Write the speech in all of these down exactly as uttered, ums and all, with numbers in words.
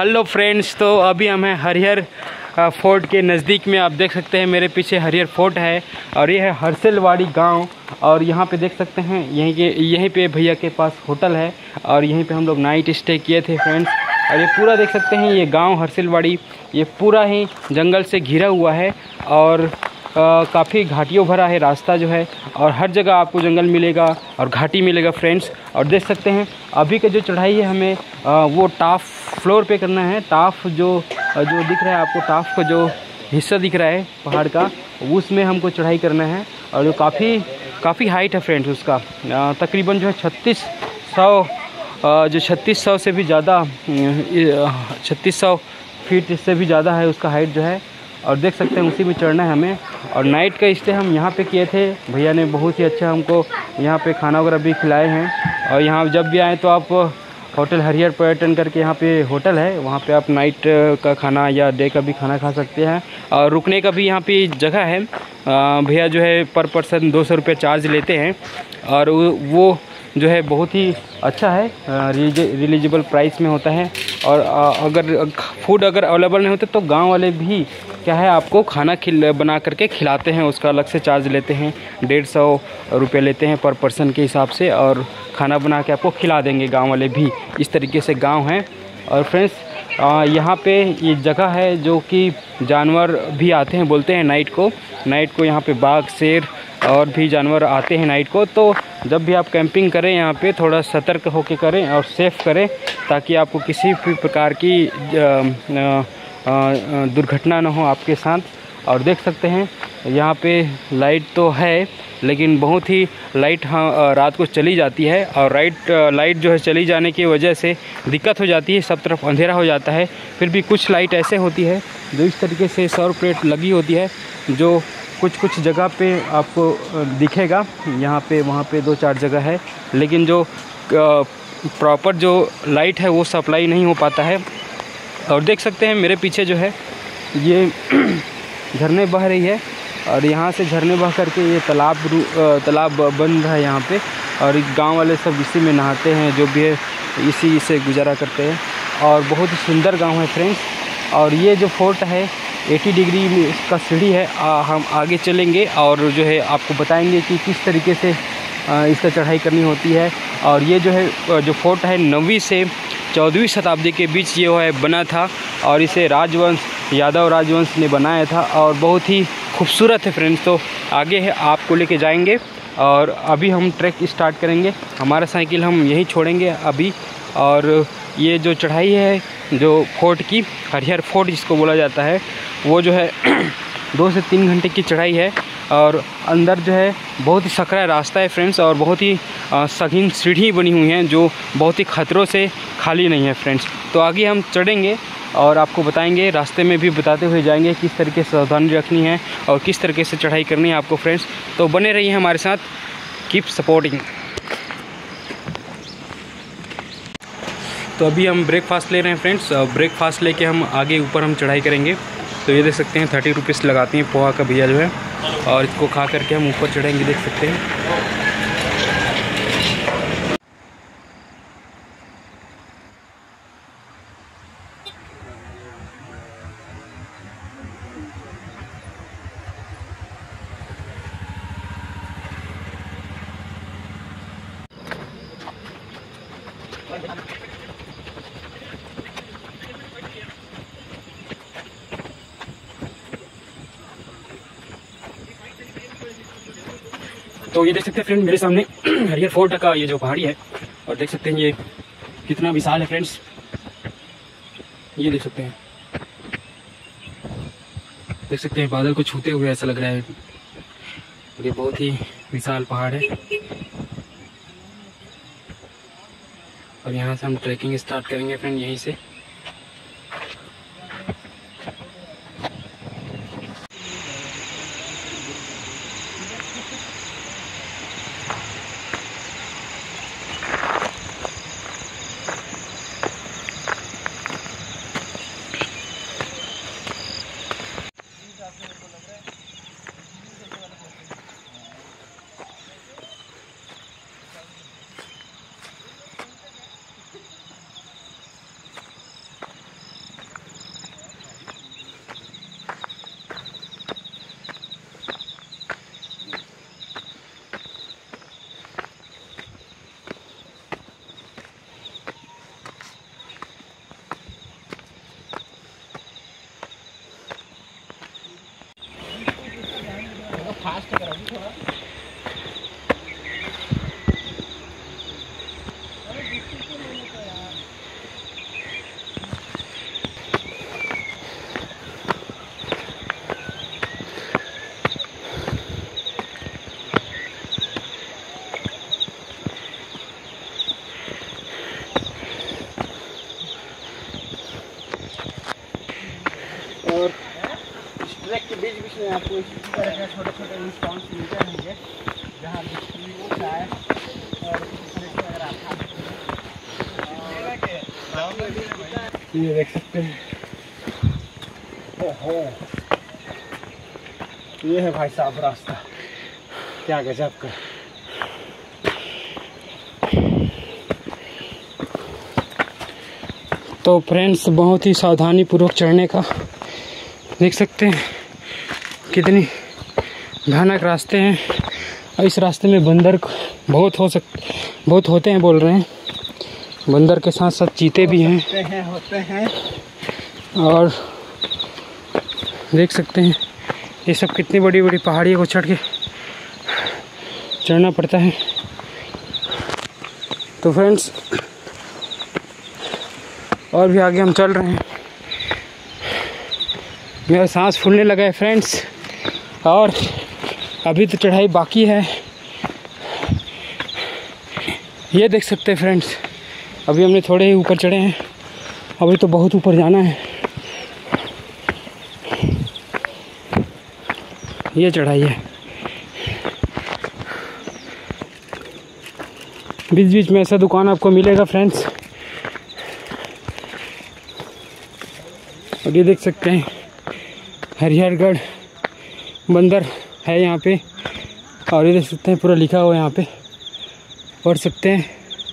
Hello friends, तो अभी हम हैं हरिहर फोर्ट के नज़दीक में। आप देख सकते हैं मेरे पीछे हरिहर फोर्ट है और ये है हरसेलवाड़ी गांव। और यहाँ पे देख सकते हैं यहीं के यहीं पे भैया के पास होटल है और यहीं पे हम लोग नाइट स्टे किए थे फ्रेंड्स। और ये पूरा देख सकते हैं ये गांव हरसेलवाड़ी ये पूरा ही जंगल से घिरा हुआ है और काफ़ी घाटियों भरा है रास्ता जो है, और हर जगह आपको जंगल मिलेगा और घाटी मिलेगा फ्रेंड्स। और देख सकते हैं अभी का जो चढ़ाई है हमें आ, वो टॉप फ्लोर पे करना है। टॉप जो जो दिख रहा है आपको, टॉप का जो हिस्सा दिख रहा है पहाड़ का, उसमें हमको चढ़ाई करना है। और जो काफ़ी काफ़ी हाइट है फ्रेंड्स उसका, तकरीबन जो है छत्तीस सौ जो छत्तीस सौ से भी ज़्यादा छत्तीस सौ फीट से भी ज़्यादा है उसका हाइट जो है। और देख सकते हैं उसी में चढ़ना है हमें। और नाइट का स्टे हम यहाँ पे किए थे, भैया ने बहुत ही अच्छा हमको यहाँ पे खाना वगैरह भी खिलाए हैं। और यहाँ जब भी आएँ तो आप होटल हरिहर पर्यटन करके यहाँ पे होटल है, वहाँ पे आप नाइट का खाना या डे का भी खाना खा सकते हैं। और रुकने का भी यहाँ पे जगह है। भैया जो है पर पर्सन दो सौ रुपये चार्ज लेते हैं और वो जो है बहुत ही अच्छा है, रिलीजेबल प्राइस में होता है। और अगर फूड अगर अवेलेबल नहीं होते तो गांव वाले भी क्या है आपको खाना खिल बना करके खिलाते हैं, उसका अलग से चार्ज लेते हैं, डेढ़ सौ रुपये लेते हैं पर पर्सन के हिसाब से, और खाना बना के आपको खिला देंगे गांव वाले भी। इस तरीके से गांव है। और फ्रेंड्स यहाँ पे ये जगह है जो कि जानवर भी आते हैं, बोलते हैं नाइट को नाइट को यहाँ पे बाघ, शेर और भी जानवर आते हैं नाइट को। तो जब भी आप कैंपिंग करें यहाँ पे थोड़ा सतर्क होकर करें और सेफ़ करें, ताकि आपको किसी भी प्रकार की दुर्घटना ना हो आपके साथ। और देख सकते हैं यहाँ पे लाइट तो है लेकिन बहुत ही लाइट हाँ रात को चली जाती है। और राइट लाइट जो है चली जाने की वजह से दिक्कत हो जाती है, सब तरफ अंधेरा हो जाता है। फिर भी कुछ लाइट ऐसे होती है जो इस तरीके से सौर प्लेट लगी होती है, जो कुछ कुछ जगह पे आपको दिखेगा। यहाँ पे वहाँ पे दो चार जगह है, लेकिन जो प्रॉपर जो लाइट है वो सप्लाई नहीं हो पाता है। और देख सकते हैं मेरे पीछे जो है ये झरने बह रही है और यहाँ से झरने बह करके ये तालाब तालाब बन रहा है यहाँ पे। और गांव वाले सब इसी में नहाते हैं, जो भी है इसी से गुजारा करते हैं। और बहुत ही सुंदर गांव है फ्रेंड्स। और ये जो फोर्ट है अस्सी डिग्री में इसका सीढ़ी है। आ, हम आगे चलेंगे और जो है आपको बताएंगे कि किस तरीके से आ, इसका चढ़ाई करनी होती है। और ये जो है जो फोर्ट है नौवीं से चौदहवीं शताब्दी के बीच ये है बना था, और इसे राजवंश यादव राजवंश ने बनाया था और बहुत ही खूबसूरत है फ्रेंड्स। तो आगे है आपको लेके जाएंगे और अभी हम ट्रैक स्टार्ट करेंगे। हमारा साइकिल हम यहीं छोड़ेंगे अभी। और ये जो चढ़ाई है जो फोर्ट की, हरिहर फोर्ट जिसको बोला जाता है, वो जो है दो से तीन घंटे की चढ़ाई है। और अंदर जो है बहुत ही सकरा रास्ता है फ्रेंड्स, और बहुत ही सघन सीढ़ी बनी हुई हैं जो बहुत ही खतरों से खाली नहीं है फ्रेंड्स। तो आगे हम चढ़ेंगे और आपको बताएंगे, रास्ते में भी बताते हुए जाएंगे किस तरीके से सावधानी रखनी है और किस तरीके से चढ़ाई करनी है आपको फ्रेंड्स। तो बने रहिए हमारे साथ, कीप सपोर्टिंग। तो अभी हम ब्रेकफास्ट ले रहे हैं फ्रेंड्स। ब्रेकफास्ट लेके हम आगे ऊपर हम चढ़ाई करेंगे। तो ये देख सकते हैं थर्टी रुपीज़ लगाती हैं पोहा का भैया जो है, और इसको खा करके हम ऊपर चढ़ेंगे, देख सकते हैं। तो ये देख सकते हैं फ्रेंड मेरे सामने हरिहर फोर्ट का ये जो पहाड़ी है, और देख सकते हैं ये कितना विशाल है फ्रेंड्स। ये देख सकते हैं देख सकते हैं बादल को छूते हुए ऐसा लग रहा है। ये बहुत ही विशाल पहाड़ है और यहाँ से हम ट्रैकिंग स्टार्ट करेंगे फ्रेंड, यहीं से। और इस ट्रैक के बीच बीच में आपको इस तरह के छोटे छोटे रिस्पॉन्स मिलते रहेंगे जहाँ ऊँचा है। और ये देख सकते हैं, ओहो ये है भाई साहब रास्ता, क्या गजब का। तो फ्रेंड्स बहुत ही सावधानी पूर्वक चढ़ने का, देख सकते हैं कितनी भयानक रास्ते हैं। और इस रास्ते में बंदर बहुत हो सक बहुत होते हैं बोल रहे हैं। बंदर के साथ साथ चीते भी हैं होते हैं होते हैं और देख सकते हैं ये सब कितनी बड़ी बड़ी पहाड़ियों को चढ़ के चढ़ना पड़ता है। तो फ्रेंड्स और भी आगे हम चल रहे हैं। मेरा सांस फूलने लगा है फ्रेंड्स, और अभी तो चढ़ाई बाकी है। ये देख सकते हैं फ्रेंड्स, अभी हमने थोड़े ही ऊपर चढ़े हैं, अभी तो बहुत ऊपर जाना है। ये चढ़ाई है, बीच बीच में ऐसा दुकान आपको मिलेगा फ्रेंड्स। और ये देख सकते हैं हरिहरगढ़ बंदर है यहाँ पे, और ये देख सकते हैं पूरा लिखा हुआ है यहाँ पे, पढ़ सकते हैं।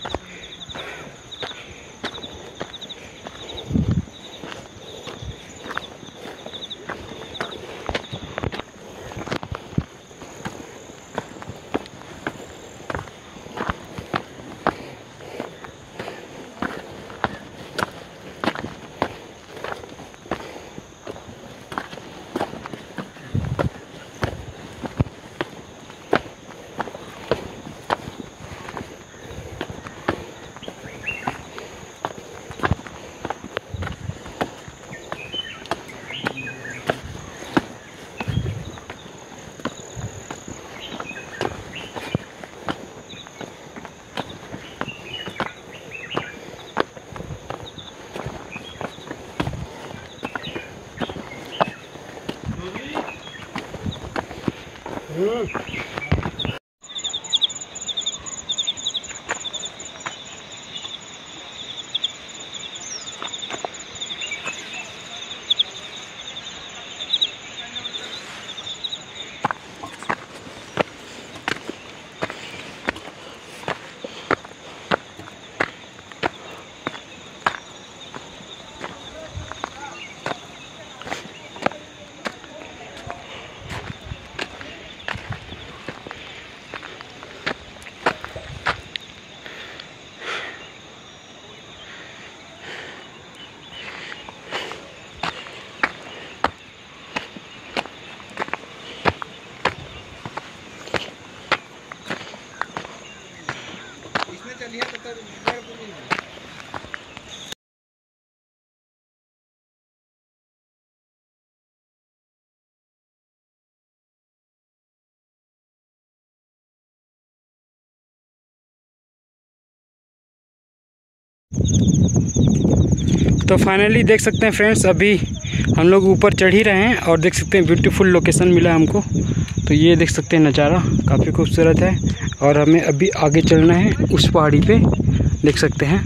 तो फाइनली देख सकते हैं फ्रेंड्स, अभी हम लोग ऊपर चढ़ ही रहे हैं और देख सकते हैं ब्यूटीफुल लोकेशन मिला हमको। तो ये देख सकते हैं नज़ारा काफ़ी खूबसूरत है, और हमें अभी आगे चलना है उस पहाड़ी पे, देख सकते हैं।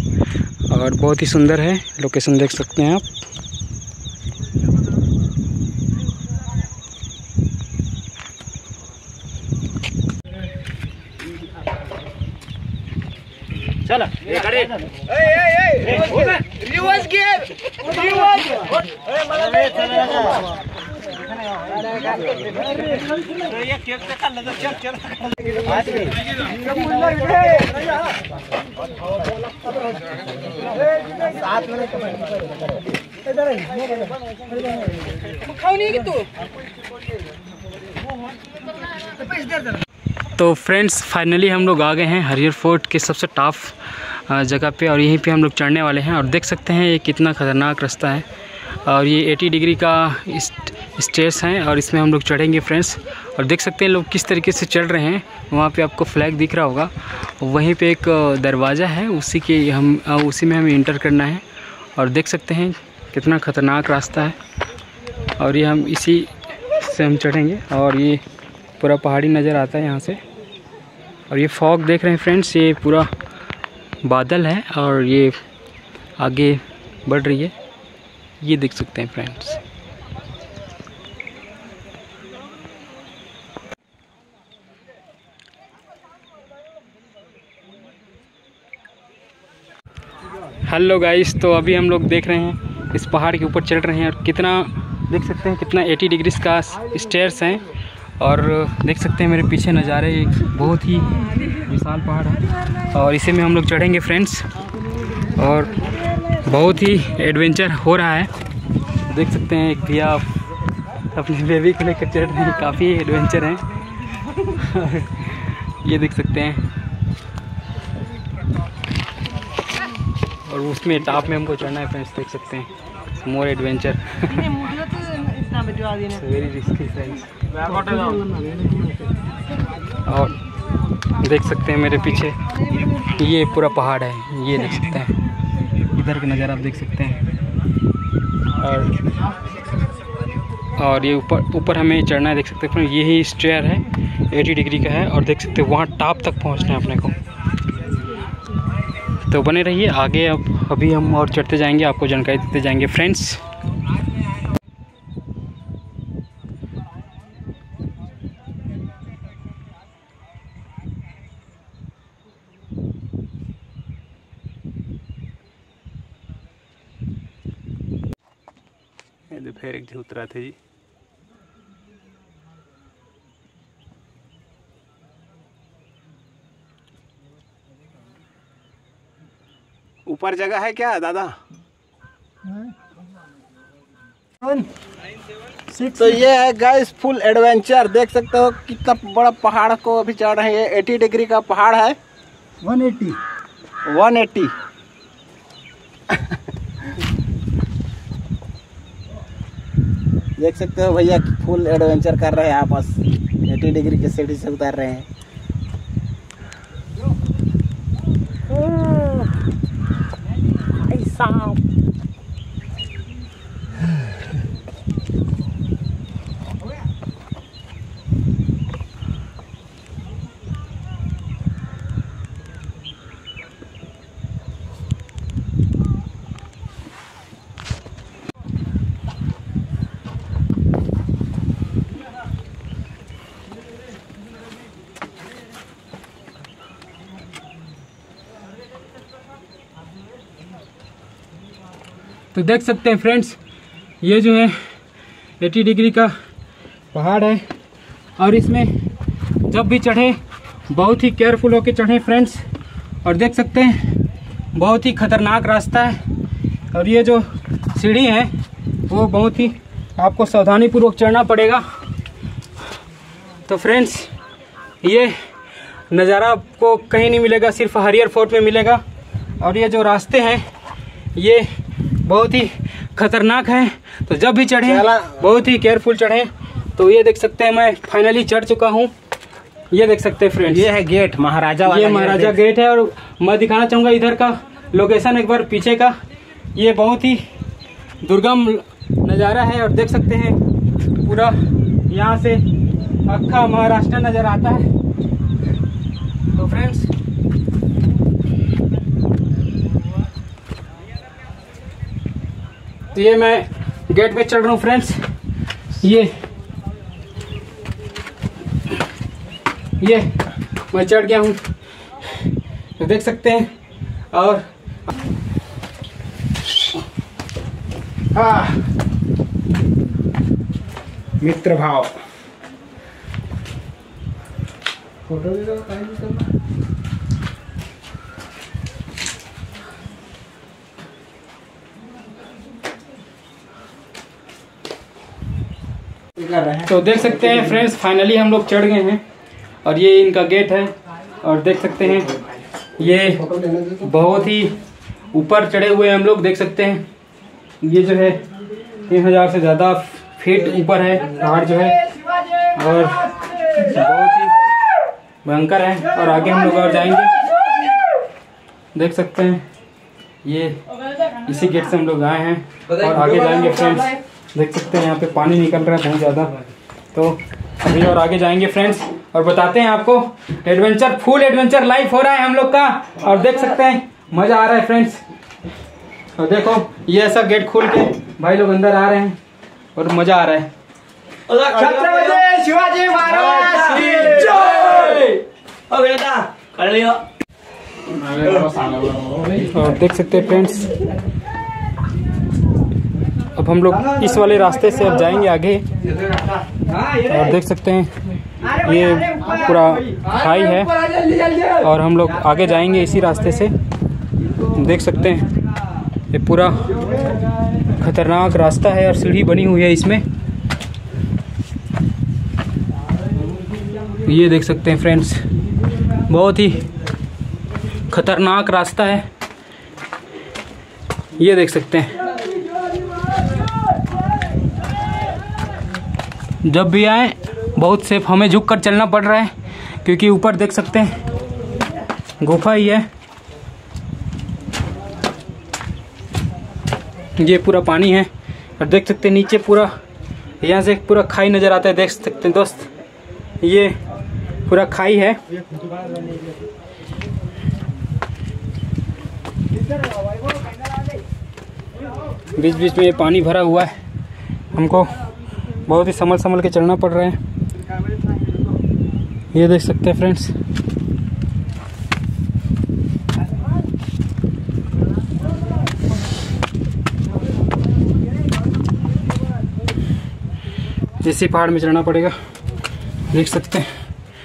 और बहुत ही सुंदर है लोकेशन, देख सकते हैं आप। चलो ये खड़े ए ए ए रिवर्स गियर रिवर्स ए मला ले चला तो ये केक से कर लगा चल चल आज भी सात मिनट इधर है खाओ नहीं कि तू तो फ्रेंड्स फाइनली हम लोग आ गए हैं हरिहर फोर्ट के सबसे टफ जगह पे, और यहीं पे हम लोग चढ़ने वाले हैं। और देख सकते हैं ये कितना ख़तरनाक रास्ता है, और ये अस्सी डिग्री का स्टेयर्स हैं और इसमें हम लोग चढ़ेंगे फ्रेंड्स। और देख सकते हैं लोग किस तरीके से चढ़ रहे हैं। वहाँ पे आपको फ्लैग दिख रहा होगा, वहीं पे एक दरवाज़ा है, उसी के हम उसी में हमें इंटर करना है। और देख सकते हैं कितना ख़तरनाक रास्ता है, और ये हम इसी से हम चढ़ेंगे। और ये पूरा पहाड़ी नज़र आता है यहाँ से। और ये फॉग देख रहे हैं फ्रेंड्स, ये पूरा बादल है और ये आगे बढ़ रही है, ये देख सकते हैं फ्रेंड्स। हेलो गाइस, तो अभी हम लोग देख रहे हैं इस पहाड़ के ऊपर चढ़ रहे हैं, और कितना देख सकते हैं कितना अस्सी डिग्री का स्टेयर्स हैं। और देख सकते हैं मेरे पीछे नज़ारे, एक बहुत ही विशाल पहाड़ है और इसी में हम लोग चढ़ेंगे फ्रेंड्स। और बहुत ही एडवेंचर हो रहा है, देख सकते हैं। एक भैया अपने बेबी को लेकर चढ़ रहे हैं, काफ़ी एडवेंचर हैं। ये देख सकते हैं, और उसमें टॉप में हमको चढ़ना है फ्रेंड्स, देख सकते हैं। More adventure, very risky friends. और देख सकते हैं मेरे पीछे ये पूरा पहाड़ है, ये देख सकते हैं, इधर का नज़ारा आप देख सकते हैं। और और ये ऊपर ऊपर हमें चढ़ना है, देख सकते हैं। यही स्टेयर है, अस्सी डिग्री का है, और देख सकते हैं वहाँ टॉप तक पहुँचना है अपने को। तो बने रहिए आगे, अब अभी हम और चढ़ते जाएंगे, आपको जानकारी देते जाएंगे फ्रेंड्स। ये फिर एक उतरा थे जी। ऊपर जगह है क्या दादा? तो ये है गाइस फुल एडवेंचर, देख सकते हो कितना बड़ा पहाड़ को अभी चढ़ रहे हैं। अस्सी डिग्री का पहाड़ है, एक सौ अस्सी एक सौ अस्सी। देख सकते हो भैया फुल एडवेंचर कर रहे हैं आपस, अस्सी डिग्री के सीढ़ी से उतर रहे हैं। तो देख सकते हैं फ्रेंड्स, ये जो है अस्सी डिग्री का पहाड़ है, और इसमें जब भी चढ़े बहुत ही केयरफुल होकर चढ़े फ्रेंड्स। और देख सकते हैं बहुत ही ख़तरनाक रास्ता है, और ये जो सीढ़ी है वो बहुत ही आपको सावधानी पूर्वक चढ़ना पड़ेगा। तो फ्रेंड्स ये नज़ारा आपको कहीं नहीं मिलेगा, सिर्फ हरिहर फोर्ट में मिलेगा। और ये जो रास्ते हैं ये बहुत ही खतरनाक है, तो जब भी चढ़ें बहुत ही केयरफुल चढ़ें। तो ये देख सकते हैं मैं फाइनली चढ़ चुका हूँ, ये देख सकते हैं फ्रेंड्स। ये है गेट, महाराजा वाला ये महाराजा गेट है। और मैं दिखाना चाहूँगा इधर का लोकेशन एक बार पीछे का, ये बहुत ही दुर्गम नज़ारा है। और देख सकते हैं पूरा यहाँ से अक्खा महाराष्ट्र नज़र आता है। तो फ्रेंड्स तो ये मैं गेट पे चढ़ रहा हूँ फ्रेंड्स, ये ये मैं चढ़ गया हूँ, तो देख सकते हैं। और हाँ मित्र भाव फोटो भी तो करना। कर रहे हैं। तो देख सकते हैं फ्रेंड्स, फाइनली हम लोग चढ़ गए हैं और ये इनका गेट है। और देख सकते हैं ये बहुत ही ऊपर चढ़े हुए हैं हम लोग। देख सकते हैं ये जो है तीन हजार से ज़्यादा फीट ऊपर है पहाड़ जो है, और बहुत ही भयंकर है। और आगे हम लोग और जाएंगे। देख सकते हैं ये इसी गेट से हम लोग आए हैं और आगे जाएंगे फ्रेंड्स। देख सकते हैं यहाँ पे पानी निकल रहा है बहुत ज़्यादा। तो अभी और आगे जाएंगे फ्रेंड्स और बताते हैं आपको। एडवेंचर, फुल एडवेंचर लाइफ हो रहा है हम लोग का, और देख सकते हैं मज़ा आ रहा है फ्रेंड्स। और देखो ये ऐसा गेट खोल के भाई लोग अंदर आ रहे हैं और मज़ा आ रहा है। छत्रपति शिवाजी महाराज की जय। कर लियो। और देख सकते हैं फ्रेंड्स, अब हम लोग इस वाले रास्ते से अब जाएंगे आगे। और देख सकते हैं ये पूरा खाई है और हम लोग आगे जाएंगे इसी रास्ते से। देख सकते हैं ये पूरा खतरनाक रास्ता है और सीढ़ी बनी हुई है इसमें। ये देख सकते हैं फ्रेंड्स, बहुत ही खतरनाक रास्ता है। ये देख सकते हैं, जब भी आए बहुत सेफ हमें झुक कर चलना पड़ रहा है, क्योंकि ऊपर देख सकते हैं गुफा ही है। ये पूरा पानी है और देख सकते हैं नीचे पूरा, यहाँ से पूरा खाई नज़र आता है। देख सकते हैं दोस्त, ये पूरा खाई है। बीच बीच में ये पानी भरा हुआ है, हमको बहुत ही संभल संभल के चलना पड़ रहा है। ये देख सकते हैं फ्रेंड्स, इसी पहाड़ में चढ़ना पड़ेगा। देख सकते हैं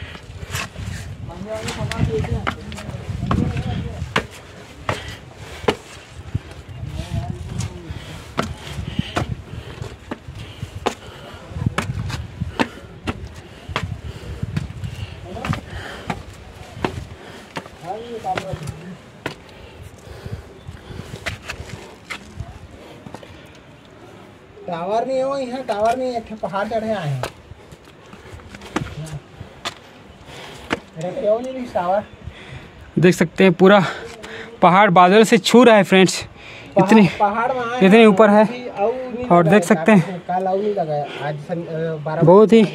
टावर नहीं है, वो यहाँ टावर नहीं है, पहाड़ चढ़े आए हैं। क्यों नहीं टावर? देख सकते हैं पूरा पहाड़ बादल से छू रहा है फ्रेंड्स, इतनी पहाड़ इतने ऊपर है। और देख सकते हैं बहुत ही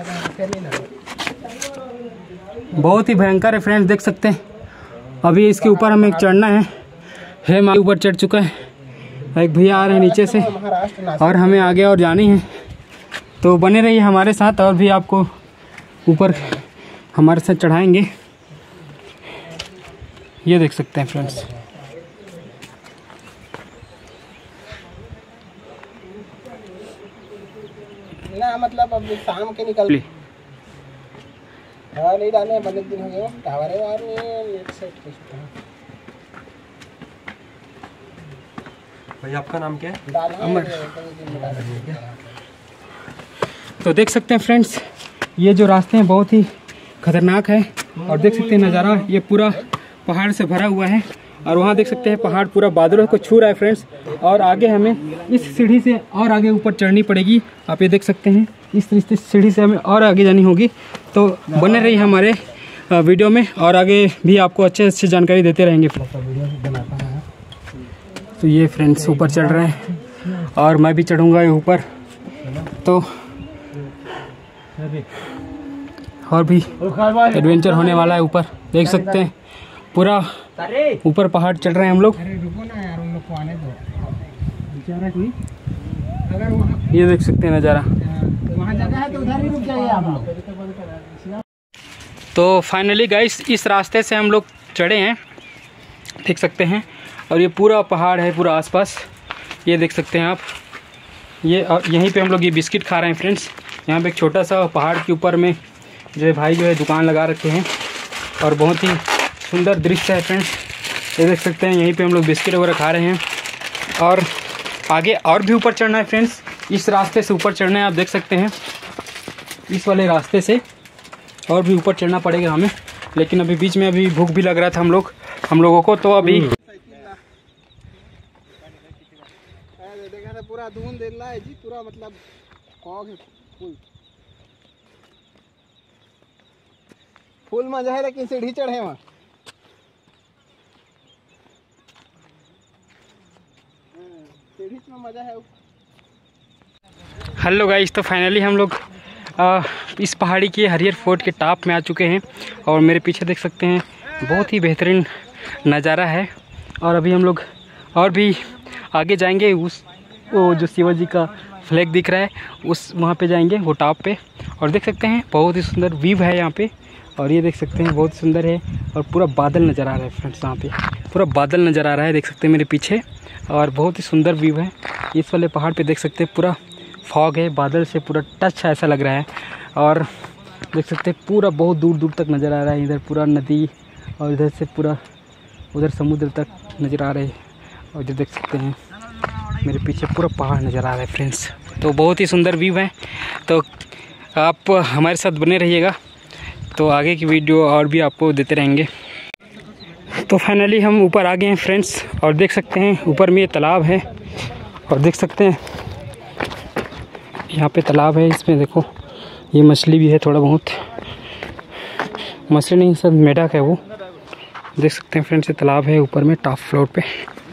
बहुत ही भयंकर है फ्रेंड्स। देख सकते हैं अभी इसके ऊपर हमें चढ़ना है। है माँ ऊपर चढ़ चुका है, एक भैया आ रहे हैं नीचे से और हमें आगे और जानी है। तो बने रहिए हमारे साथ और भी आपको ऊपर हमारे साथ चढ़ाएंगे। ये देख सकते हैं फ्रेंड्स, ना मतलब अब शाम के निकल हाँ नहीं डाले बने दिन हो गए टावर है और नेट सेट भाई आपका नाम क्या है? अमर। तो देख सकते हैं फ्रेंड्स, ये जो रास्ते हैं बहुत ही खतरनाक है। और देख सकते हैं नज़ारा, ये पूरा पहाड़ से भरा हुआ है और वहाँ देख सकते हैं पहाड़ पूरा बादलों को छू रहा है फ्रेंड्स। और आगे हमें इस सीढ़ी से और आगे ऊपर चढ़नी पड़ेगी। आप ये देख सकते हैं इस सीढ़ी से हमें और आगे जानी होगी। तो बने रहिए हमारे वीडियो में और आगे भी आपको अच्छे अच्छी जानकारी देते रहेंगे। तो ये फ्रेंड्स ऊपर चढ़ रहे हैं और मैं भी चढ़ूँगा ये ऊपर। तो और भी एडवेंचर होने वाला है ऊपर। देख सकते हैं पूरा ऊपर पहाड़ चढ़ रहे हैं हम लोग। ये देख सकते हैं नज़ारा। तो फाइनली गाइस इस रास्ते से हम लोग चढ़े हैं, देख सकते हैं। और ये पूरा पहाड़ है पूरा आसपास, ये देख सकते हैं आप। ये यहीं पे हम लोग ये बिस्किट खा रहे हैं फ्रेंड्स। यहाँ पे एक छोटा सा पहाड़ के ऊपर में जो है भाई जो है दुकान लगा रखे हैं और बहुत ही सुंदर दृश्य है फ्रेंड्स। ये देख सकते हैं यहीं पे हम लोग बिस्किट वगैरह खा रहे हैं। और आगे और भी ऊपर चढ़ना है फ्रेंड्स, इस रास्ते से ऊपर चढ़ना है, आप देख सकते हैं। इस वाले रास्ते से और भी ऊपर चढ़ना पड़ेगा हमें, लेकिन अभी बीच में अभी भूख भी लग रहा था हम लोग हम लोगों को, तो अभी पूरा धुंध है जी, पूरा मतलब फॉग है, फुल फुल मजा है, लेकिन सीढ़ी चढ़े वहाँ सीढ़ी में मजा है। हेलो गाइस, तो फाइनली हम लोग आ, इस पहाड़ी के हरियर फोर्ट के टॉप में आ चुके हैं और मेरे पीछे देख सकते हैं बहुत ही बेहतरीन नज़ारा है। और अभी हम लोग और भी आगे जाएंगे, उस वो जो शिवाजी का फ्लैग दिख रहा है उस वहाँ पे जाएंगे, वो टॉप पे। और देख सकते हैं बहुत ही सुंदर व्यू है यहाँ पे, और ये देख सकते हैं बहुत सुंदर है और पूरा बादल नज़र आ रहा है फ्रेंड्स, यहाँ पे पूरा बादल नज़र आ रहा है, देख सकते हैं मेरे पीछे, और बहुत ही सुंदर व्यू है। इस वाले पहाड़ पे देख सकते हैं पूरा फॉग है, बादल से पूरा टच ऐसा लग रहा है। और देख सकते हैं पूरा बहुत दूर दूर तक नज़र आ रहा है, इधर पूरा नदी और इधर से पूरा उधर समुद्र तक नज़र आ रहे हैं। और इधर देख सकते हैं मेरे पीछे पूरा पहाड़ नज़र आ रहा है फ्रेंड्स, तो बहुत ही सुंदर व्यू है। तो आप हमारे साथ बने रहिएगा, तो आगे की वीडियो और भी आपको देते रहेंगे। तो फाइनली हम ऊपर आ गए हैं फ्रेंड्स, और देख सकते हैं ऊपर में ये तालाब है, और देख सकते हैं यहाँ पे तालाब है, इसमें देखो ये मछली भी है, थोड़ा बहुत मछली नहीं सब मेढक है वो, देख सकते हैं फ्रेंड्स। ये तालाब है ऊपर में टॉप फ्लोर पे।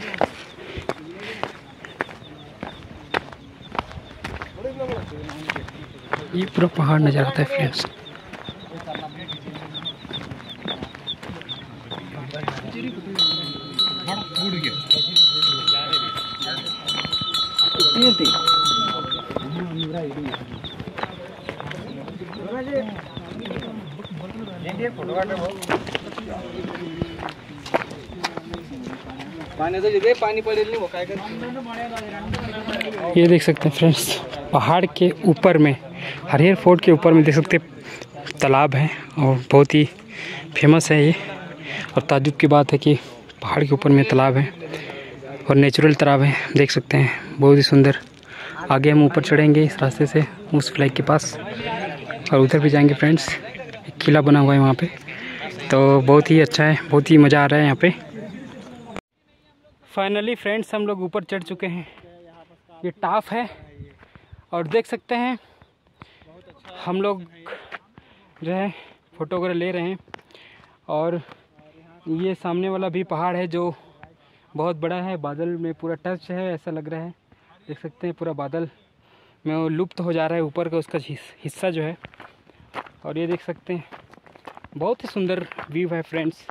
ये पूरा पहाड़ नज़र आता है फ्रेंड्स। ये देख सकते हैं फ्रेंड्स पहाड़ के ऊपर में, हरियर फोर्ट के ऊपर में देख सकते हैं तालाब है, और बहुत ही फेमस है ये। और ताज्जुब की बात है कि पहाड़ के ऊपर में तालाब है और नेचुरल तालाब है, देख सकते हैं बहुत ही सुंदर। आगे हम ऊपर चढ़ेंगे इस रास्ते से उस फ्लैग के पास, और उधर भी जाएंगे फ्रेंड्स। एक किला बना हुआ है वहाँ पे, तो बहुत ही अच्छा है, बहुत ही मज़ा आ रहा है यहाँ पे। फाइनली फ्रेंड्स हम लोग ऊपर चढ़ चुके हैं, ये टॉप है, और देख सकते हैं हम लोग जो है फ़ोटो वगैरह ले रहे हैं। और ये सामने वाला भी पहाड़ है जो बहुत बड़ा है, बादल में पूरा टच है ऐसा लग रहा है, देख सकते हैं पूरा बादल में वो लुप्त हो जा रहा है ऊपर का उसका हिस्सा जो है। और ये देख सकते हैं बहुत ही सुंदर व्यू है फ्रेंड्स।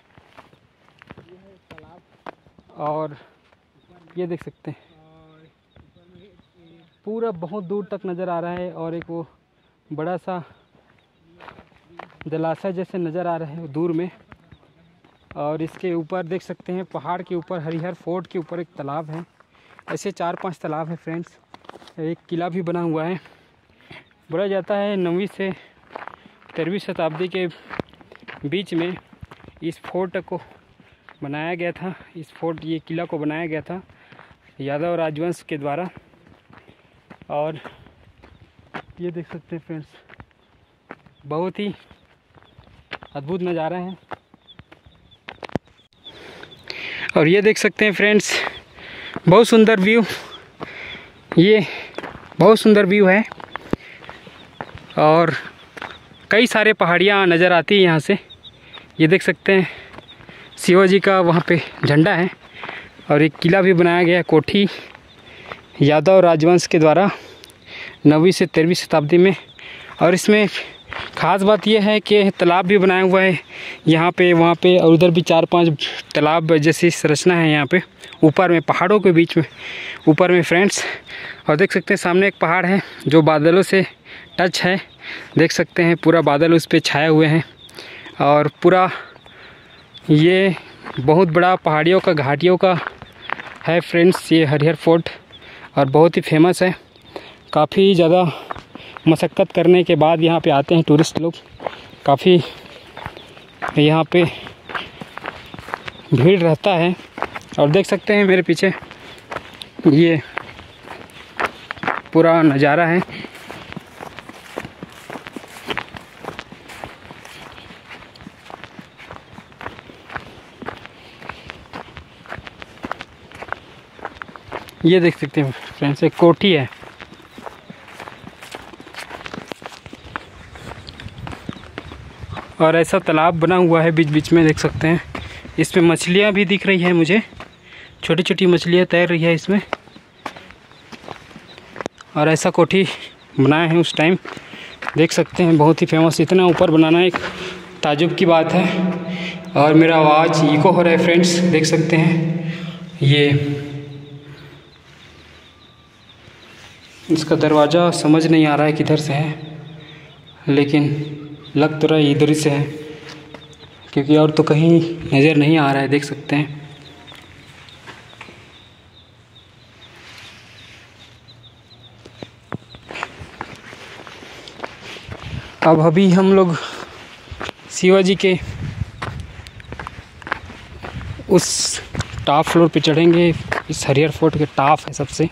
और ये देख सकते हैं पूरा बहुत दूर तक नज़र आ रहा है, और एक वो बड़ा सा जलाशय जैसे नज़र आ रहा है दूर में। और इसके ऊपर देख सकते हैं पहाड़ के ऊपर हरिहर फोर्ट के ऊपर एक तालाब है, ऐसे चार पांच तालाब है फ्रेंड्स। एक किला भी बना हुआ है, बोला जाता है नौवीं से तेरहवीं शताब्दी के बीच में इस फोर्ट को बनाया गया था। इस फोर्ट ये किला को बनाया गया था यादव राजवंश के द्वारा। और ये देख सकते हैं फ्रेंड्स बहुत ही अद्भुत नज़ारा है। और ये देख सकते हैं फ्रेंड्स बहुत सुंदर व्यू, ये बहुत सुंदर व्यू है, और कई सारे पहाड़ियाँ नज़र आती है यहाँ से। ये देख सकते हैं शिवाजी का वहाँ पे झंडा है, और एक किला भी बनाया गया है, कोठी यादव राजवंश के द्वारा नौवीं से तेरहवीं शताब्दी में। और इसमें ख़ास बात यह है कि तालाब भी बनाया हुआ है यहाँ पे, वहाँ पे, और उधर भी चार पांच तालाब जैसी संरचना है यहाँ पे ऊपर में पहाड़ों के बीच में ऊपर में फ्रेंड्स। और देख सकते हैं सामने एक पहाड़ है जो बादलों से टच है, देख सकते हैं पूरा बादल उस पर छाए हुए हैं। और पूरा ये बहुत बड़ा पहाड़ियों का घाटियों का है फ्रेंड्स ये हरिहर फोर्ट, और बहुत ही फेमस है। काफ़ी ज़्यादा मशक्क़त करने के बाद यहाँ पे आते हैं टूरिस्ट लोग, काफ़ी यहाँ पे भीड़ रहता है। और देख सकते हैं मेरे पीछे ये पूरा नज़ारा है, ये देख सकते हैं फ्रेंड्स, एक कोठी है। और ऐसा तालाब बना हुआ है बीच बीच में, देख सकते हैं। इसमें मछलियाँ भी दिख रही है मुझे, छोटी छोटी मछलियाँ तैर रही है इसमें। और ऐसा कोठी बनाया है उस टाइम, देख सकते हैं। बहुत ही फेमस, इतना ऊपर बनाना एक ताजुब की बात है। और मेरा आवाज़ इको हो रहा है फ्रेंड्स, देख सकते हैं। ये इसका दरवाज़ा समझ नहीं आ रहा है किधर से है, लेकिन लग तो रहा है इधर ही से है, क्योंकि और तो कहीं नज़र नहीं आ रहा है, देख सकते हैं। अब अभी हम लोग शिवाजी के उस टॉप फ्लोर पे चढ़ेंगे। इस हरिहर फोर्ट के टॉप है सबसे।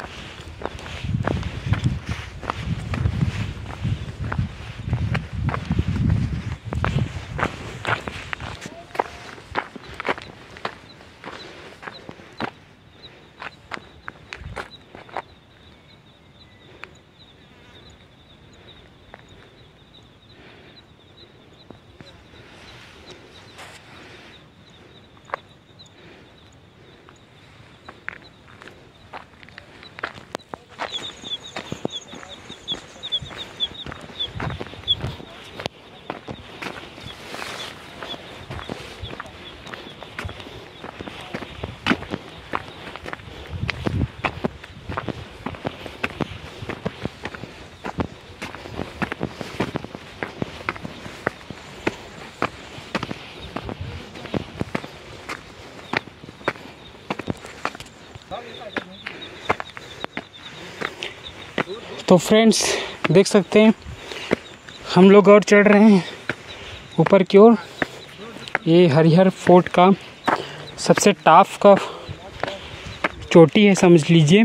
तो फ्रेंड्स देख सकते हैं, हम लोग और चढ़ रहे हैं ऊपर की ओर। ये हरिहर फोर्ट का सबसे टॉप का चोटी है, समझ लीजिए।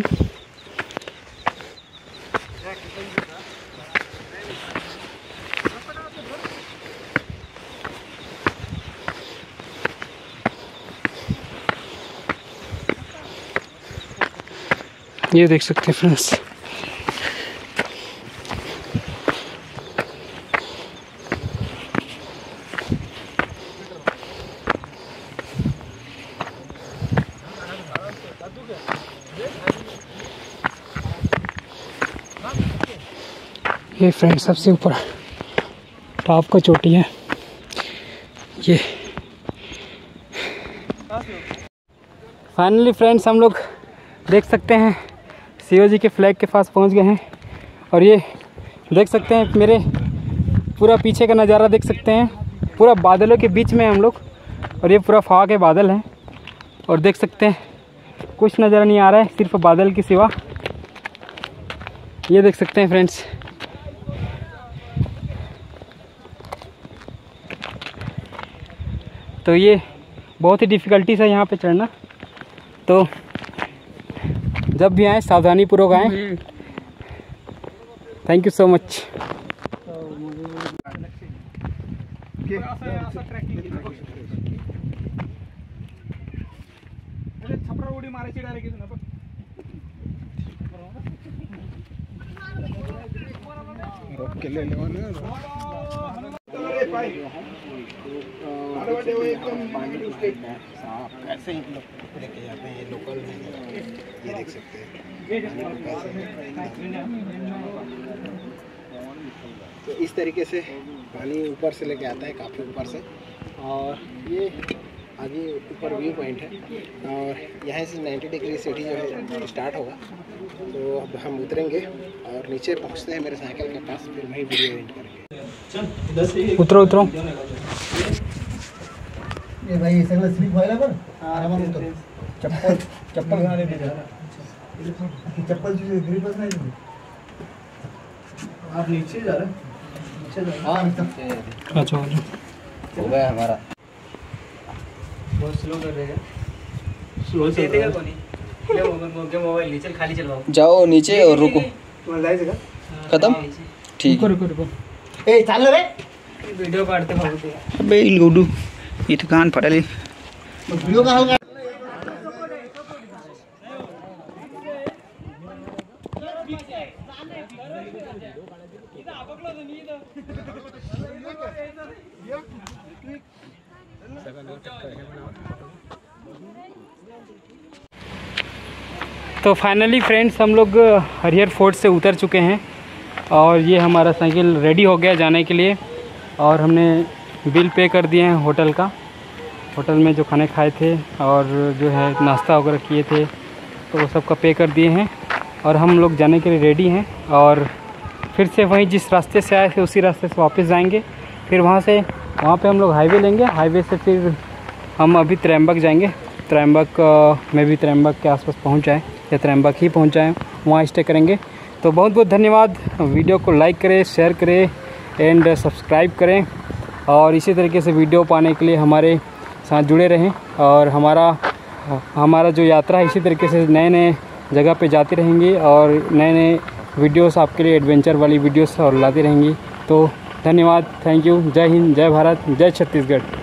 ये देख सकते हैं फ्रेंड्स। ये फ्रेंड सबसे ऊपर टॉप का चोटी है ये। फाइनली फ्रेंड्स हम लोग देख सकते हैं शिवाजी के फ्लैग के पास पहुंच गए हैं। और ये देख सकते हैं मेरे पूरा पीछे का नज़ारा देख सकते हैं, पूरा बादलों के बीच में हम लोग। और ये पूरा फाग के बादल हैं, और देख सकते हैं कुछ नज़र नहीं आ रहा है सिर्फ बादल के सिवा। ये देख सकते हैं फ्रेंड्स। तो ये बहुत ही डिफ़िकल्टी है यहाँ पे चढ़ना, तो जब भी आए सावधानी पूर्वक आए। Thank you so much. ऐसे ही लोग लेके जाते हैं, ये लोकल है, ये देख सकते हैं। तो इस तरीके से पानी ऊपर से लेके आता है, काफ़ी ऊपर से। और ये आगे ऊपर व्यू पॉइंट है, और यहाँ से नब्बे डिग्री सिटी जो है स्टार्ट होगा। तो अब हम उतरेंगे और नीचे पहुँचते हैं मेरे साइकिल के पास, फिर वहीं वीडियो एडिट करेंगे। उतरो उतरो। ये भाई सगळं स्लिप व्हायला पण आरामात उतर। चप्पल चप्पल घाले बेटा, चप्पल की ग्रिपच नहीं थी। आप नीचे जा रहे, नीचे जा। हां नीचे। अच्छा हो गया हमारा। बहुत स्लो कर रहे हैं, स्लो चल रहा है। कोनी ले मोबाइल मोबाइल नीचे खाली चलवाओ। जाओ नीचे और रुको। तुम्हाला जायचं का? खत्म। ठीक। रुको रुको रुको। ए चाल रे, वीडियो काढते भाऊ। अबे लूडू इथं कान फटाले। मग व्हिडिओ का होगा? तो फाइनली फ्रेंड्स हम लोग हरिहर फोर्ट से उतर चुके हैं और ये हमारा साइकिल रेडी हो गया जाने के लिए। और हमने बिल पे कर दिए हैं होटल का, होटल में जो खाने खाए थे और जो है नाश्ता वगैरह किए थे तो वो सब का पे कर दिए हैं। और हम लोग जाने के लिए रेडी हैं और फिर से वहीं जिस रास्ते से आए थे उसी रास्ते से वापस जाएंगे। फिर वहाँ से वहाँ पे हम लोग हाईवे लेंगे, हाईवे से फिर हम अभी त्रयंबक जाएंगे। त्रयंबक में भी त्रयंबक के आसपास पहुँच जाएँ या त्रयंबक ही पहुँच जाएँ, वहाँ स्टे करेंगे। तो बहुत बहुत धन्यवाद। वीडियो को लाइक करें, शेयर करें एंड सब्सक्राइब करें और इसी तरीके से वीडियो पाने के लिए हमारे साथ जुड़े रहें। और हमारा हमारा जो यात्रा है इसी तरीके से नए नए जगह पे जाती रहेंगी और नए नए वीडियोस आपके लिए एडवेंचर वाली वीडियोस और लाती रहेंगी। तो धन्यवाद, थैंक यू, जय हिंद, जय भारत, जय छत्तीसगढ़।